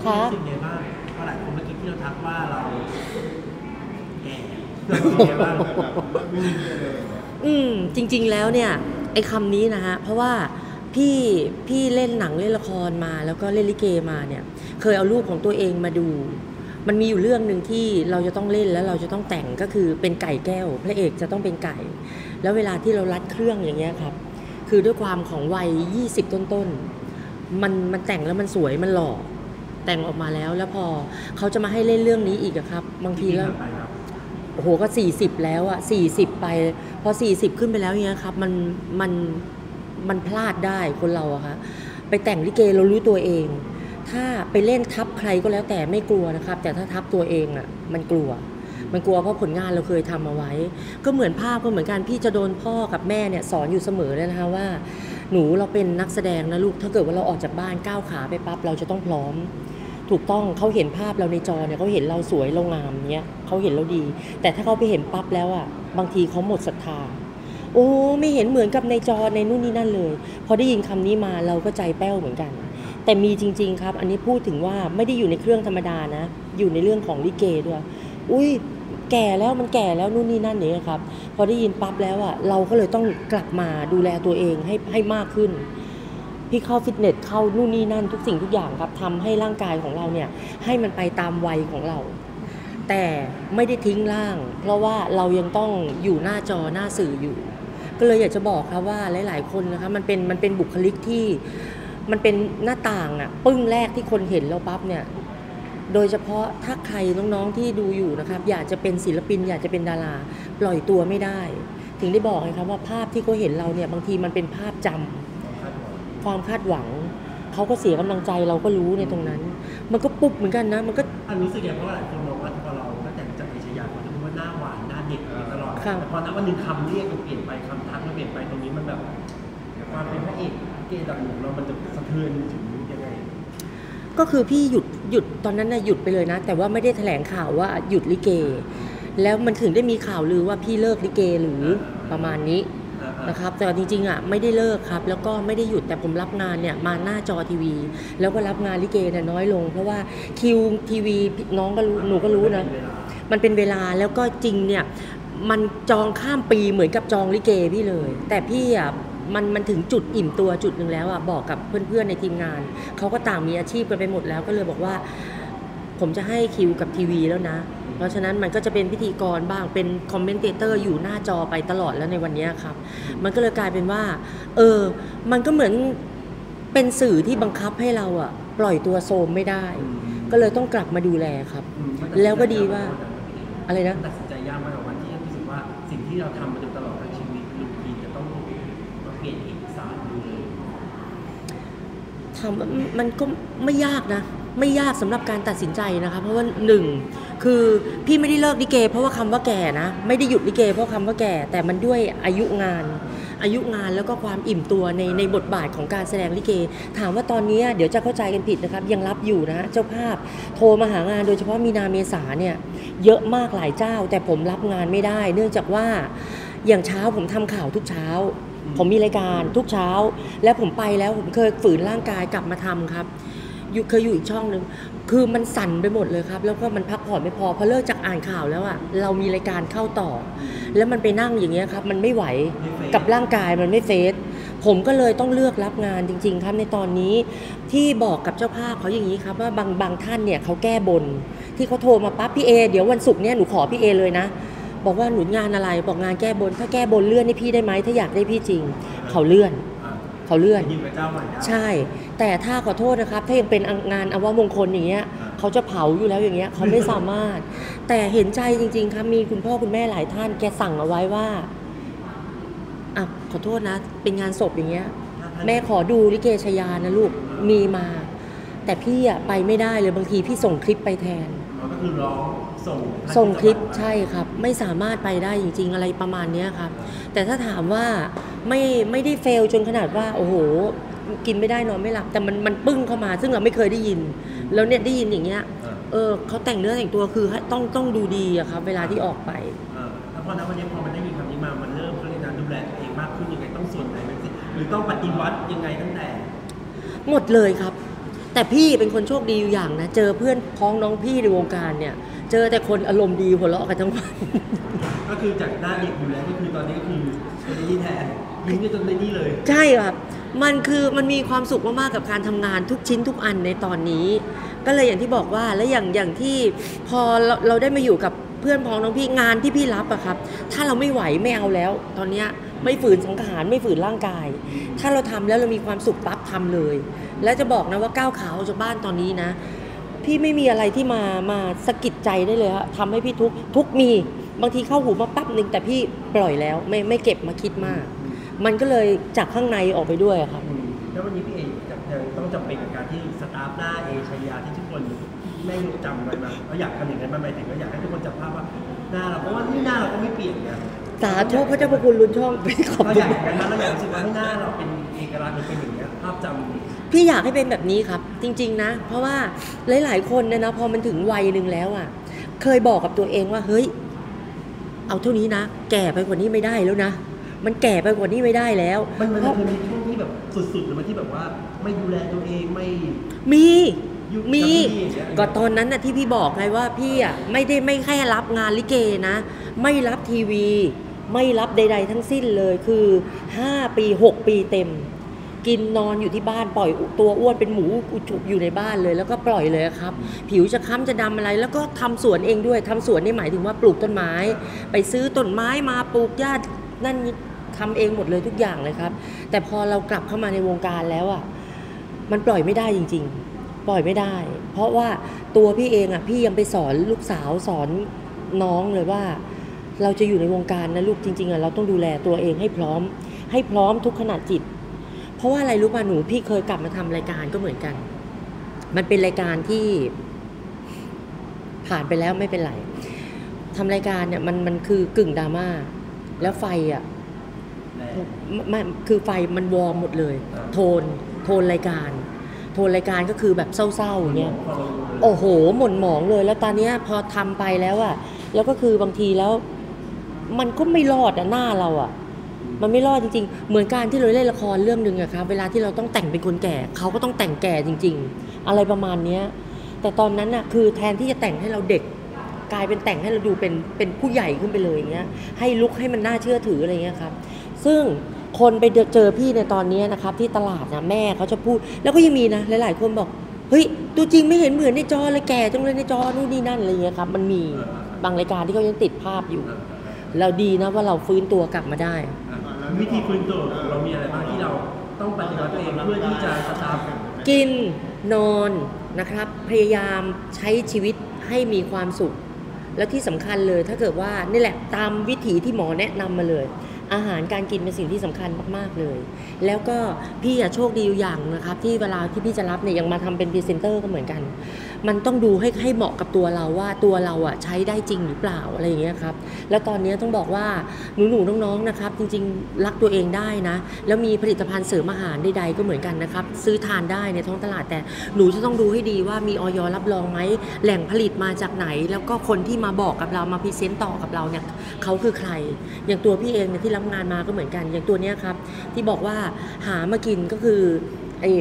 คะรู้สึกไงบ้างเพราะหลายคนเมื่อกี้ที่เราทักว่าเราแก่ไงบ้างจริงๆแล้วเนี่ยไอ้คำนี้นะฮะเพราะว่าพี่พี่เล่นหนังเล่นละครมาแล้วก็เล่นลิเกมาเนี่ยเคยเอารูปของตัวเองมาดูมันมีอยู่เรื่องหนึ่งที่เราจะต้องเล่นแล้วเราจะต้องแต่งก็คือเป็นไก่แก้วพระเอกจะต้องเป็นไก่แล้วเวลาที่เรารัดเครื่องอย่างเงี้ยครับคือด้วยความของวัย20ต้นๆมันแต่งแล้วมันสวยมันหล่อแต่งออกมาแล้วพอเขาจะมาให้เล่นเรื่องนี้อีกอะครับบางทีแล้ว โอ้โหก็40แล้วอะ40ไปพอ40ขึ้นไปแล้วเนี้ยครับมันพลาดได้คนเราอะคะไปแต่งลิเกเรารู้ตัวเองถ้าไปเล่นทับใครก็แล้วแต่ไม่กลัวนะครับแต่ถ้าทับตัวเองอะมันกลัวเพราะผลงานเราเคยทำเอาไว้ก็เหมือนภาพก็เหมือนกันพี่จะโดนพ่อกับแม่เนี่ยสอนอยู่เสมอเลยนะคะว่าหนูเราเป็นนักแสดงนะลูกถ้าเกิดว่าเราออกจากบ้านก้าวขาไปปั๊บเราจะต้องพร้อม ถูกต้องเขาเห็นภาพเราในจอเนี่ยเขาเห็นเราสวยเรางามเนี้ยเขาเห็นเราดีแต่ถ้าเขาไปเห็นปั๊บแล้วอ่ะบางทีเขาหมดศรัทธาโอ้ไม่เห็นเหมือนกับในจอในนู่นนี่นั่นเลยพอได้ยินคำนี้มาเราก็ใจแป้วเหมือนกันแต่มีจริงๆครับอันนี้พูดถึงว่าไม่ได้อยู่ในเครื่องธรรมดานะอยู่ในเรื่องของลิเกด้วยอุ้ยแก่แล้วมันแก่แล้วนู่นนี่นั่นเนี่ยครับพอได้ยินปั๊บแล้วอ่ะเราก็เลยต้องกลับมาดูแลตัวเองให้มากขึ้น พี่เข้าฟิตเนสเข้านู่นนี่นั่นทุกสิ่งทุกอย่างครับทำให้ร่างกายของเราเนี่ยให้มันไปตามวัยของเราแต่ไม่ได้ทิ้งร่าง เพราะว่าเรายังต้องอยู่หน้าจอหน้าสื่ออยู่ก็เลยอยากจะบอกครับว่าหลายๆคนนะคะมันเป็นบุคลิกที่มันเป็นหน้าต่างอะปึ้งแรกที่คนเห็นแล้วปั๊บเนี่ยโดยเฉพาะถ้าใครน้องๆที่ดูอยู่นะครับอยากจะเป็นศิลปินอยากจะเป็นดาราปล่อยตัวไม่ได้ถึงได้บอกไงครับว่าภาพที่เขาเห็นเราเนี่ยบางทีมันเป็นภาพจำ ความคาดหวังเขาก็เสียกำลังใจเราก็รู้ในตรงนั้นมันก็ปุ๊บเหมือนกันนะมันก็รู้สึกอย่างเพราะหลายคนมองว่าพอเราตั้งแต่จากอิชยาเขาจะพูดว่าหน้าหวานหน้าเด็กตลอดแต่พอณวันหนึ่งคำเรียกมันเปลี่ยนไปคำทักมันเปลี่ยนไปตรงนี้มันแบบความเป็นพระเอกเกย์ดับหนึ่งเรามันจะสะเทือนถึงยังไงก็คือพี่หยุดตอนนั้นนะหยุดไปเลยนะแต่ว่าไม่ได้แถลงข่าวว่าหยุดลิเกแล้วมันถึงได้มีข่าวลือว่าพี่เลิกลิเกหรือประมาณนี้นะครับแต่จริงๆอ่ะไม่ได้เลิกครับแล้วก็ไม่ได้หยุดแต่ผมรับงานเนี่ยมาหน้าจอทีวีแล้วก็รับงานลิเกเนี่ยน้อยลงเพราะว่าคิวทีวีน้องก็รู้หนูก็รู้นะมันเป็นเวลาแล้วก็จริงเนี่ยมันจองข้ามปีเหมือนกับจองลิเกพี่เลยแต่พี่อ่ะมันถึงจุดอิ่มตัวจุดหนึ่งแล้วอ่ะบอกกับเพื่อนๆในทีมงานเขาก็ต่างมีอาชีพกันไปหมดแล้วก็เลยบอกว่าผมจะให้คิวกับทีวีแล้วนะเพราะฉะนั้นมันก็จะเป็นพิธีกรบ้างเป็นคอมเมนเตเตอร์อยู่หน้าจอไปตลอดแล้วในวันนี้ครับมันก็เลยกลายเป็นว่ามันก็เหมือนเป็นสื่อที่บังคับให้เราอ่ะปล่อยตัวโซมไม่ได้ก็เลยต้องกลับมาดูแลครับแล้วก็ดีว่าอะไรนะตัดสินใจยากมากวันที่รู้สึกว่าสิ่งที่เราทำมาจนตลอดทั้งชีวิตลุงพีจะต้องมาเปลี่ยนเอกสารดูเลยทำมันก็ไม่ยากนะไม่ยากสำหรับการตัดสินใจนะคะเพราะว่าหนึ่งคือพี่ไม่ได้เลิกลิเกเพราะว่าคำว่าแก่นะไม่ได้หยุดลิเกเพราะคำว่าแก่แต่มันด้วยอายุงานแล้วก็ความอิ่มตัวในบทบาทของการแสดงลิเกถามว่าตอนนี้เดี๋ยวจะเข้าใจกันผิดนะครับยังรับอยู่นะเจ้าภาพโทรมาหางานโดยเฉพาะมีนาเมษาเนี่ยเยอะมากหลายเจ้าแต่ผมรับงานไม่ได้เนื่องจากว่าอย่างเช้าผมทำข่าวทุกเช้าผมมีรายการทุกเช้าแล้วผมไปแล้วผมเคยฝืนร่างกายกลับมาทำครับเคยอยู่อีกช่องหนึ่งคือมันสั่นไปหมดเลยครับแล้วก็มันพักผ่อนไม่พอเลิกจากอ่านข่าวแล้วอ่ะเรามีรายการเข้าต่อแล้วมันไปนั่งอย่างเงี้ยครับมันไม่ไหวกับร่างกายมันไม่เฟซผมก็เลยต้องเลือกรับงานจริงๆครับในตอนนี้ที่บอกกับเจ้าภาพเขาอย่างนี้ครับว่าบางท่านเนี่ยเขาแก้บนที่เขาโทรมาปั๊บพี่เอเดี๋ยววันศุกร์เนี่ยหนูขอพี่เอเลยนะบอกว่าหนูงานอะไรบอกงานแก้บนถ้าแก้บนเลื่อนให้พี่ได้ไหมถ้าอยากได้พี่จริงเขาเลื่อนใช่แต่ถ้าขอโทษนะครับถ้ายังเป็นงานอวมงคลอย่างเงี้ยเขาจะเผาอยู่แล้วอย่างเงี้ยเขาไม่สามารถแต่เห็นใจจริงๆครับมีคุณพ่อคุณแม่หลายท่านแกสั่งเอาไว้ว่าขอโทษนะเป็นงานศพอย่างเงี้ยแม่ขอดูลิเกชยานะลูกมีมาแต่พี่ไปไม่ได้เลยบางทีพี่ส่งคลิปไปแทนก็คือร้องส่งคลิปใช่ครับไม่สามารถไปได้จริงๆอะไรประมาณนี้ครับแต่ถ้าถามว่าไม่ได้เฟลจนขนาดว่าโอ้โหกินไม่ได้นอนไม่หลับแต่มันปึ้งเข้ามาซึ่งเราไม่เคยได้ยินแล้วเนี่ยได้ยินอย่างเงี้ยเขาแต่งเนื้อแต่งตัวคือต้องดูดีอะครับเวลาที่ออกไปแล้วพอวันนี้พอมันได้มีคำนี้มามันเริ่มเขาเรียกนะดูแลตัวเองมากขึ้นยังไงต้องส่วนไหนเป็นสิหรือต้องปฏิวัติยังไงตั้งแต่หมดเลยครับแต่พี่เป็นคนโชคดีอยู่อย่างนะเจอเพื่อนพ้องน้องพี่ในวงการเนี่ยเจอแต่คนอารมณ์ดีหัวเราะกันทั้งวันก็คือจากหน้าเด็กอยู่แล้วก็คือตอนนี้ก็คือเป็นนี่แทนยิ้มได้จนในนี่เลยใช่ครับมันมีความสุขมากๆกับการทำงานทุกชิ้นทุกอันในตอนนี้ ก็เลยอย่างที่บอกว่าและอย่างที่พอเราได้มาอยู่กับเพื่อนพ้องน้องพี่งานที่พี่รับอะครับถ้าเราไม่ไหวไม่เอาแล้ว ตอนเนี้ยไม่ฝืนสังขารไม่ฝืนร่างกาย ถ้าเราทำแล้วเรามีความสุขปั๊บทำเลย และจะบอกนะว่าก้าวขาออกจากบ้านตอนนี้นะ พี่ไม่มีอะไรที่มาสะกิดใจได้เลยฮะทำให้พี่ทุกข์มีบางทีเข้าหูมาปั๊บหนึ่งแต่พี่ปล่อยแล้วไม่เก็บมาคิดมาก มันก็เลยจากข้างในออกไปด้วยอะครับแล้ววันนี้พี่เอยังต้องจำเป็นกับการที่สตาฟหน้าเอชายาที่ทุกคนแม่งจำไว้มาเราอยากทำอย่างนั้นมันหมายถึงว่าอยากให้ทุกคนจำภาพว่าหน้าเราเพราะว่านี่หน้าเราก็ไม่เปลี่ยนนะสาธุพระเจ้าพระคุณลุนช่องไปขอบเราคุอยากณอย่างนั้นเราอยากรู้สึกว่าให้หน้าเราเป็นเอกลักษณ์หรือเป็นอย่างเงี้ยภาพจำพี่อยากให้เป็นแบบนี้ครับ จริงๆนะ เพราะว่าหลายๆคนเนี่ยนะพอมันถึงวัยหนึ่งแล้วอ่ะเคยบอกกับตัวเองว่าเฮ้ยเอาเท่านี้นะแก่ไปกว่านี้ไม่ได้แล้วนะมันแก่ไปกว่านี้ไม่ได้แล้วมันเพราะเคยมีช่วงที่แบบสุดๆหรือมันที่แบบว่าไม่ดูแลตัวเองไม่มีอยู่มีกับที่อย่างเงี้ยก็ตอนนั้นน่ะที่พี่บอกไงว่าพี่อ่ะไม่แค่รับงานลิเกนะ ไม่รับทีวี ไม่รับใดๆทั้งสิ้นเลยคือ5 ปี6 ปีเต็ม กินนอนอยู่ที่บ้านปล่อยตัวอ้วนเป็นหมูอุจุอยู่ในบ้านเลย แล้วก็ปล่อยเลยครับ ผิวจะค้ำจะดำอะไร แล้วก็ทำสวนเองด้วยทำสวนนี่หมายถึงว่าปลูกต้นไม้ ไปซื้อต้นไม้มาปลูกหญ้านั่นนี่ทำเองหมดเลยทุกอย่างเลยครับ แต่พอเรากลับเข้ามาในวงการแล้วอ่ะมันปล่อยไม่ได้จริงๆ ปล่อยไม่ได้ เพราะว่าตัวพี่เองอ่ะพี่ยังไปสอนลูกสาวสอนน้องเลยว่า เราจะอยู่ในวงการนะลูกจริงๆอ่ะเราต้องดูแลตัวเองให้พร้อมทุกขณะจิต เพราะว่าอะไรรู้ป่ะหนูพี่เคยกลับมาทำรายการก็เหมือนกัน มันเป็นรายการที่ผ่านไปแล้วไม่เป็นไรทำรายการเนี่ยมันคือกึ่งดราม่าแล้วไฟอ่ะไม่คือไฟมันวอร์มหมดเลย โทนรายการก็คือแบบเศร้าๆอย่างเงี้ยโอ้โหหม่นหมองเลยแล้วตอนเนี้ยพอทำไปแล้วอ่ะแล้วก็คือบางทีแล้วมันก็ไม่รอดอ่ะหน้าเราอ่ะมันไม่รอดจริงๆเหมือนการที่เราเล่นละครเรื่องนึงอะครับเวลาที่เราต้องแต่งเป็นคนแก่เขาก็ต้องแต่งแก่จริงๆอะไรประมาณเนี้ยแต่ตอนนั้นน่ะคือแทนที่จะแต่งให้เราเด็กกลายเป็นแต่งให้เราดูเป็นผู้ใหญ่ขึ้นไปเลยอย่างเงี้ยให้ลุคให้มันน่าเชื่อถืออะไรเงี้ยครับซึ่งคนไปเจอพี่ในตอนนี้นะครับที่ตลาดนะแม่เขาจะพูดแล้วก็ยังมีนะหลายๆคนบอกเฮ้ยตัวจริงไม่เห็นเหมือนในจอเลยแก่จังเลยในจอนู่นนี่นั่นอะไรเงี้ยครับมันมีบางรายการที่เขายังติดภาพอยู่เราดีนะว่าเราฟื้นตัวกลับมาได้วิธีฟื้นตัวเรามีอะไรบ้างที่เราต้องปฏิบัติตัวเองเพื่อที่จะสตาร์ทกินนอนนะครับพยายามใช้ชีวิตให้มีความสุข แล้วที่สำคัญเลยถ้าเกิดว่านี่แหละตามวิถีที่หมอแนะนำมาเลย อาหารการกินเป็นสิ่งที่สำคัญมากๆเลย แล้วก็พี่โชคดีอยู่อย่างนะครับที่เวลาที่พี่จะรับเนี่ยยังมาทำเป็นพรีเซนเตอร์ก็เหมือนกัน มันต้องดูให้เหมาะกับตัวเราว่าตัวเราอ่ะใช้ได้จริงหรือเปล่าอะไรอย่างเงี้ยครับแล้วตอนนี้ต้องบอกว่าหนูน้องๆนะครับจริงๆรักตัวเองได้นะแล้วมีผลิตภัณฑ์เสริมอาหารใดๆก็เหมือนกันนะครับซื้อทานได้ในท้องตลาดแต่หนูจะต้องดูให้ดีว่ามีอย.รับรองไหมแหล่งผลิตมาจากไหน แล้วก็คนที่มาบอกกับเรามาพรีเซนต์ต่อกับเราเนี่ยเขาคือใครอย่างตัวพี่เองเนี่ยที่รับงานมาก็เหมือนกันอย่างตัวเนี้ยครับที่บอกว่าหามากินก็คือไอ้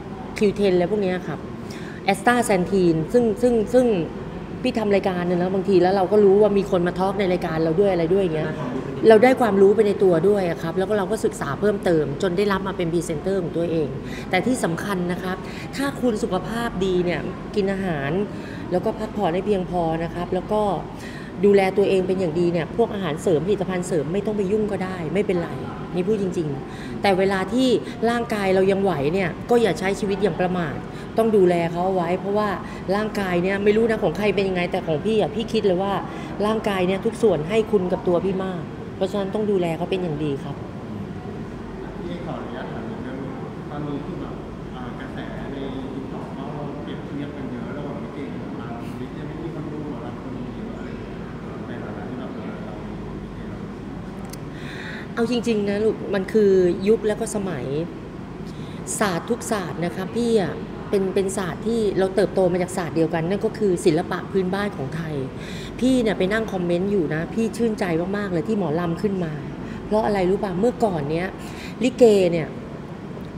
Q10แล้วพวกเนี้ยครับแอสตาแซนทีนซึ่งพี่ทำรายการเนี่ยนะบางทีแล้วเราก็รู้ว่ามีคนมาทอล์กในรายการเราด้วยอะไรด้วยอย่างเงี้ยเราได้ความรู้ไปในตัวด้วยอะครับแล้วก็เราก็ศึกษาเพิ่มเติมจนได้รับมาเป็นพรีเซนเตอร์ของตัวเองแต่ที่สำคัญนะครับถ้าคุณสุขภาพดีเนี่ยกินอาหารแล้วก็พักผ่อนให้เพียงพอนะครับแล้วก็ดูแลตัวเองเป็นอย่างดีเนี่ยพวกอาหารเสริมผลิตภัณฑ์เสริมไม่ต้องไปยุ่งก็ได้ไม่เป็นไรนี่พูดจริงๆแต่เวลาที่ร่างกายเรายังไหวเนี่ยก็อย่าใช้ชีวิตอย่างประมาทต้องดูแลเขาเอาไว้เพราะว่าร่างกายเนี่ยไม่รู้นะของใครเป็นยังไงแต่ของพี่อ่ะพี่คิดเลยว่าร่างกายเนี่ยทุกส่วนให้คุณกับตัวพี่มากเพราะฉะนั้นต้องดูแลเขาเป็นอย่างดีครับพี่ขออนุญาตถามนิดนึงตอนนี้คือแบบกระแสในติ๊กต็อกก็เปรียบเทียบกันเยอะระหว่างลิเกกับเราลิเกไม่มีคนดูหมอลำคนเยอะอะไรอย่างเงี้ยในฐานะที่แบบเราลิเกเราเอาจริงๆนะลูกมันคือยุคแล้วก็สมัยศาสตร์ทุกศาสตร์นะครับพี่อ่ะเป็นศาสตร์ที่เราเติบโตมาจากศาสตร์เดียวกันนั่นก็คือศิลปะพื้นบ้านของไทยพี่เนี่ยไปนั่งคอมเมนต์อยู่นะพี่ชื่นใจมากๆเลยที่หมอลำขึ้นมาเพราะอะไรรู้ป่ะเมื่อก่อนเนี้ยลิเกเนี่ย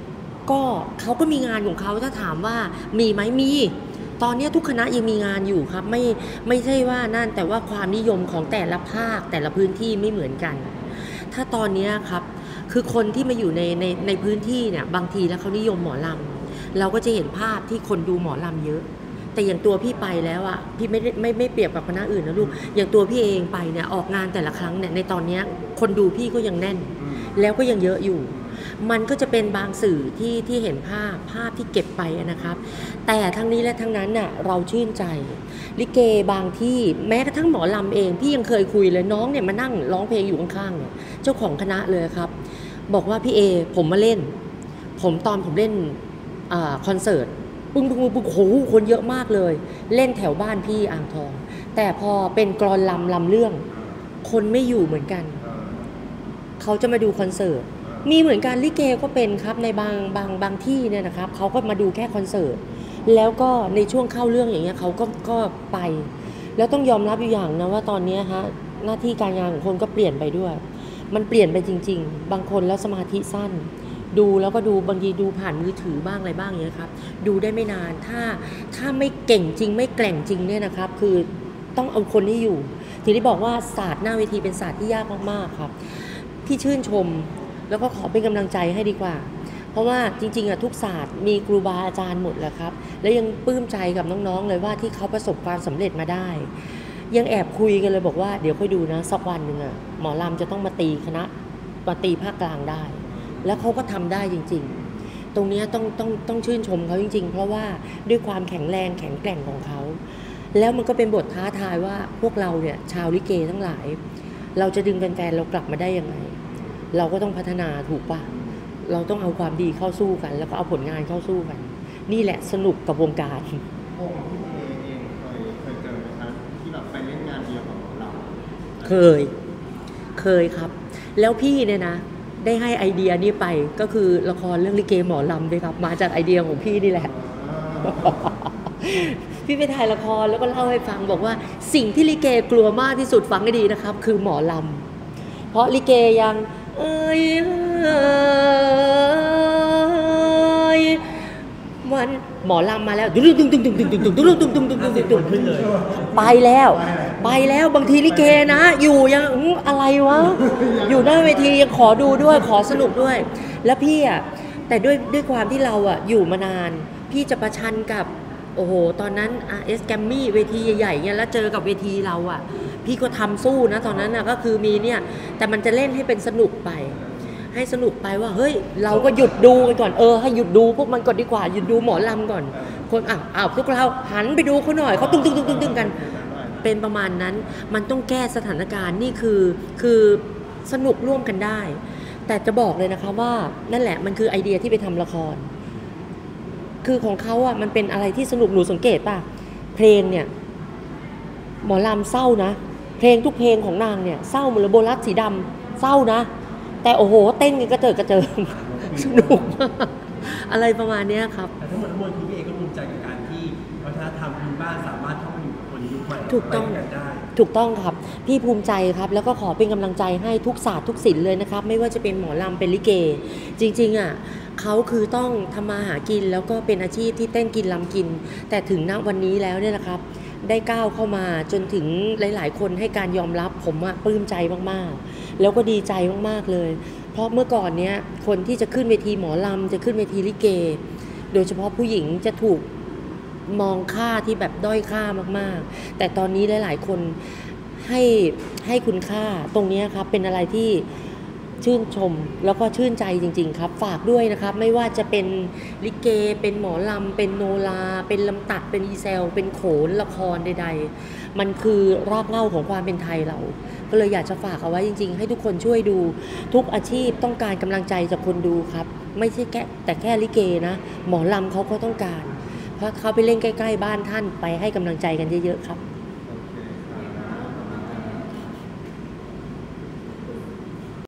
ก็เขาก็มีงานของเขาถ้าถามว่ามีไหมมีตอนนี้ทุกคณะยังมีงานอยู่ครับไม่ใช่ว่านั่นแต่ว่าความนิยมของแต่ละภาคแต่ละพื้นที่ไม่เหมือนกัน ถ้าตอนนี้ครับคือคนที่มาอยู่ในพื้นที่เนี่ยบางทีแล้วเขานิยมหมอลำเราก็จะเห็นภาพที่คนดูหมอลำเยอะแต่อย่างตัวพี่ไปแล้วอ่ะพี่ไม่เปรียบกับคณะอื่นนะลูกอย่างตัวพี่เองไปเนี่ยออกงานแต่ละครั้งเนี่ยในตอนนี้คนดูพี่ก็ยังแน่นแล้วก็ยังเยอะอยู่มันก็จะเป็นบางสื่อที่เห็นภาพที่เก็บไปนะครับแต่ทั้งนี้และทั้งนั้นน่ะเราชื่นใจลิเกบางที่แม้กระทั่งหมอลำเองพี่ยังเคยคุยเลยน้องเนี่ยมานั่งร้องเพลงอยู่ข้างๆเนี่ยเจ้าของคณะเลยครับบอกว่าพี่เอผมมาเล่นตอนผมเล่นคอนเสิร์ตปึ้งโหคนเยอะมากเลยเล่นแถวบ้านพี่อ่างทองแต่พอเป็นกลอนลำเรื่องคนไม่อยู่เหมือนกันเขาจะมาดูคอนเสิร์ตมีเหมือนกันลิเกก็เป็นครับในบางที่เนี่ยนะครับเขาก็มาดูแค่คอนเสิร์ตแล้วก็ในช่วงเข้าเรื่องอย่างเงี้ยเขาก็ไปแล้วต้องยอมรับอยู่อย่างนะว่าตอนนี้ฮะหน้าที่การงานของคนก็เปลี่ยนไปด้วยมันเปลี่ยนไปจริงๆบางคนแล้วสมาธิสั้นดูแล้วก็ดูบางทีดูผ่านมือถือบ้างอะไรบ้างอย่างเงี้ยครับดูได้ไม่นานถ้าไม่เก่งจริงไม่แกร่งจริงเนี่ยนะครับคือต้องเอาคนที่อยู่ทีนี้บอกว่าศาสตร์หน้าเวทีเป็นศาสตร์ที่ยากมากๆครับพี่ชื่นชมแล้วก็ขอเป็นกำลังใจให้ดีกว่าเพราะว่าจริงๆอะทุกศาสตร์มีครูบาอาจารย์หมดแหละครับแล้วยังปลื้มใจกับน้องๆเลยว่าที่เขาประสบความสำเร็จมาได้ยังแอบคุยกันเลยบอกว่าเดี๋ยวค่อยดูนะสักวันหนึ่งอะหมอลำจะต้องมาตีภาคกลางได้แล้วเขาก็ทำได้จริงๆตรงนี้ต้องชื่นชมเขาจริงๆเพราะว่าด้วยความแข็งแรงแข็งแกร่งของเขาแล้วมันก็เป็นบทท้าทายว่าพวกเราเนี่ยชาวลิเกทั้งหลายเราจะดึงแฟนๆเรากลับมาได้ยังไงเราก็ต้องพัฒนาถูกป่ะเราต้องเอาความดีเข้าสู้กันแล้วก็เอาผลงานเข้าสู้กันนี่แหละสนุกกับวงการวงพี่เอเองเคยเจอไหมครับที่แบบไปเล่นงานเดียวกับเราเคยครับแล้วพี่เนี่ยนะได้ให้ไอเดียนี้ไปก็คือละครเรื่องลิเกหมอลำด้วยครับมาจากไอเดียของพี่นี่แหละพี่ไปถ่ายละครแล้วก็เล่าให้ฟังบอกว่าสิ่งที่ลิเกกลัวมากที่สุดฟังให้ดีนะครับคือหมอลำเพราะลิเกยังวันหมอลำมาแล้วไปแล้วบางทีลิเกนะอยู่ยังอะไรวะอยู่หน้าเวทียังขอดูด้วยขอสนุกด้วยแล้วพี่อ่ะแต่ด้วยความที่เราอ่ะอยู่มานานพี่จะประชันกับโอ้โหตอนนั้น RS Grammy เวทีใหญ่ๆเนี่ยแล้วเจอกับเวทีเราอ่ะพี่ก็ทำสู้นะตอนนั้นนะก็คือมีเนี่ยแต่มันจะเล่นให้เป็นสนุกไปให้สนุกไปว่าเฮ้ยเราก็หยุดดูกันก่อนให้หยุดดูพวกมันก่อนดีกว่าหยุดดูหมอลำก่อนคนพวกเราหันไปดูเขาหน่อยเขาตึงกันเป็นประมาณนั้นมันต้องแก้สถานการณ์นี่คือสนุกร่วมกันได้แต่จะบอกเลยนะคะว่านั่นแหละมันคือไอเดียที่ไปทำละครคือของเขาอ่ะมันเป็นอะไรที่สนุกหนูสังเกตป่ะเพลงเนี่ยหมอลำเศร้านะเพลงทุกเพลงของนางเนี่ยเศร้าเหมือนโบลัสสีดำเศร้านะแต่โอ้โหเต้นกันกระเจิงสนุกมากอะไรประมาณนี้ครับแต่ทั้งหมดทั้งมวลพี่เอก็ภูมิใจกับการที่วัฒนธรรมพื้นบ้านสามารถเข้ามาอยู่กับคนยุคใหม่ถูกต้องครับพี่ภูมิใจครับแล้วก็ขอเป็นกำลังใจให้ทุกศาสตร์ทุกศิลป์เลยนะครับไม่ว่าจะเป็นหมอลำเป็นลิเกจริงๆอ่ะเขาคือต้องทำมาหากินแล้วก็เป็นอาชีพที่เต้นกินลำกินแต่ถึงณวันนี้แล้วเนี่ยนะครับได้ก้าวเข้ามาจนถึงหลายๆคนให้การยอมรับผมอะปลื้มใจมากๆแล้วก็ดีใจมากๆเลยเพราะเมื่อก่อนเนี้ยคนที่จะขึ้นเวทีหมอลำจะขึ้นเวทีลิเกโดยเฉพาะผู้หญิงจะถูกมองค่าที่แบบด้อยค่ามากๆแต่ตอนนี้หลายๆคนให้คุณค่าตรงนี้ครับเป็นอะไรที่ชื่นชมแล้วก็ชื่นใจจริงๆครับฝากด้วยนะครับไม่ว่าจะเป็นลิเกเป็นหมอลำเป็นโนราเป็นลำตัดเป็นอีเซลเป็นโขนละครใดๆมันคือรากเหง้าของความเป็นไทยเราก็เลยอยากจะฝากเอาไว้จริงๆให้ทุกคนช่วยดูทุกอาชีพต้องการกำลังใจจากคนดูครับไม่ใช่แต่แค่ลิเกนะหมอลำเขาก็ต้องการเพราะเขาไปเล่นใกล้ๆบ้านท่านไปให้กำลังใจกันเยอะๆครับ